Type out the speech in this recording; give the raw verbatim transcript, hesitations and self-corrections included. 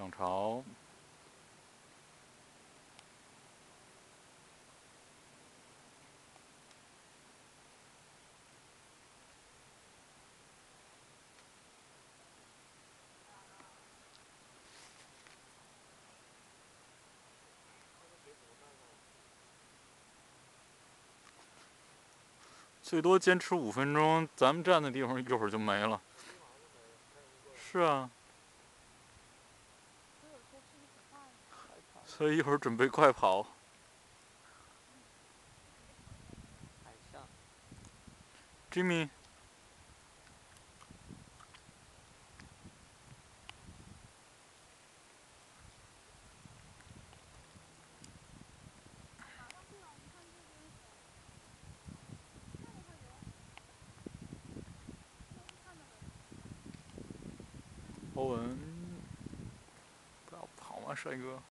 涨潮。最多坚持五分钟，咱们站的地方一会儿就没了。是啊。所以一会儿准备快跑。Jimmy。欧文，不要跑嘛，帅哥。